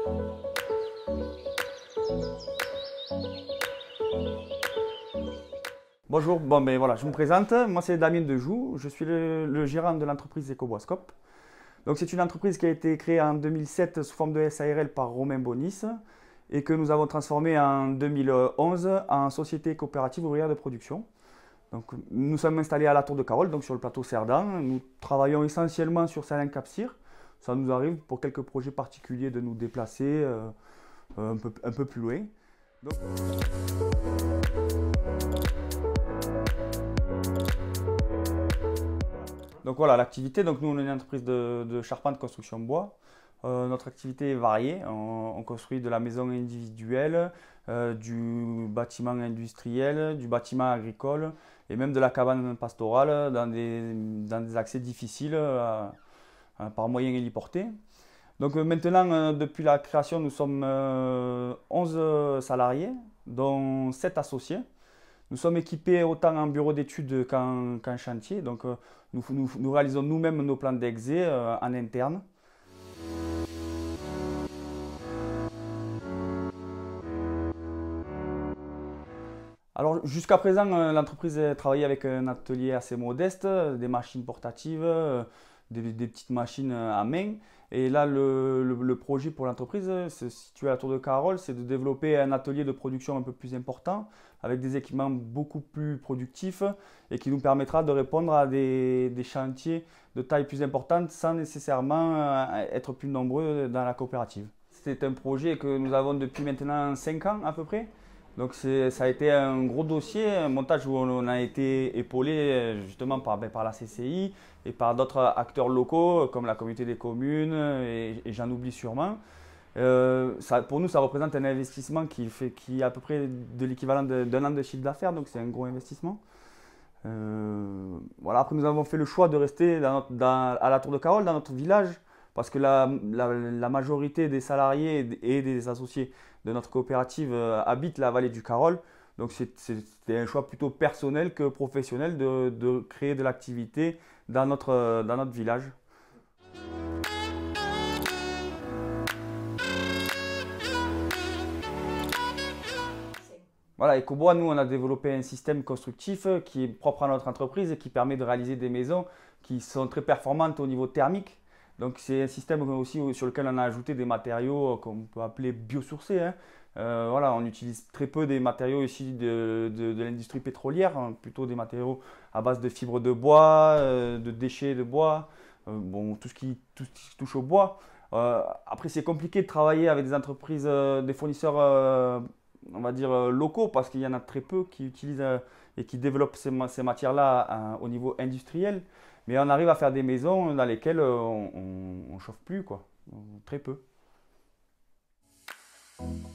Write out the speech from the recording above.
Bonjour, bon, ben voilà, je me présente, moi c'est Damien Dejoux, je suis le gérant de l'entreprise Ecoboiscope. Donc c'est une entreprise qui a été créée en 2007 sous forme de SARL par Romain Bonis et que nous avons transformée en 2011 en société coopérative ouvrière de production. Donc, nous sommes installés à la Tour de Carol, donc sur le plateau Cerdan. Nous travaillons essentiellement sur Salins-Cap-Cyr. Ça nous arrive pour quelques projets particuliers de nous déplacer un peu plus loin. Donc, voilà l'activité. Donc nous on est une entreprise de charpente, construction bois. Notre activité est variée. On construit de la maison individuelle, du bâtiment industriel, du bâtiment agricole et même de la cabane pastorale dans des accès difficiles par moyen héliporté. Donc maintenant, depuis la création, nous sommes 11 salariés, dont 7 associés. Nous sommes équipés autant en bureau d'études qu'en chantier. Donc nous réalisons nous-mêmes nos plans d'exé en interne. Alors jusqu'à présent, l'entreprise travaillait avec un atelier assez modeste, des machines portatives, des petites machines à main. Et là, le projet pour l'entreprise, se situé à la Tour de Carol, c'est de développer un atelier de production un peu plus important, avec des équipements beaucoup plus productifs et qui nous permettra de répondre à des chantiers de taille plus importante sans nécessairement être plus nombreux dans la coopérative. C'est un projet que nous avons depuis maintenant 5 ans à peu près. Donc ça a été un gros dossier, un montage où on a été épaulé justement par la CCI et par d'autres acteurs locaux comme la communauté des communes et j'en oublie sûrement. Pour nous, ça représente un investissement qui est à peu près de l'équivalent d'un an de chiffre d'affaires, donc c'est un gros investissement. Voilà, après nous avons fait le choix de rester à la Tour de Carol, dans notre village, parce que la majorité des salariés et des associés de notre coopérative habitent la vallée du Carol. Donc c'était un choix plutôt personnel que professionnel de créer de l'activité dans notre village. Voilà, Ecobois, nous, on a développé un système constructif qui est propre à notre entreprise et qui permet de réaliser des maisons qui sont très performantes au niveau thermique. Donc, c'est un système aussi sur lequel on a ajouté des matériaux qu'on peut appeler biosourcés, hein. Voilà, on utilise très peu des matériaux issus de l'industrie pétrolière, hein, plutôt des matériaux à base de fibres de bois, de déchets de bois, bon, tout ce qui touche au bois. Après, c'est compliqué de travailler avec des entreprises, des fournisseurs on va dire locaux parce qu'il y en a très peu qui utilisent et qui développent ces matières-là au niveau industriel. Mais on arrive à faire des maisons dans lesquelles on ne chauffe plus, quoi. Très peu.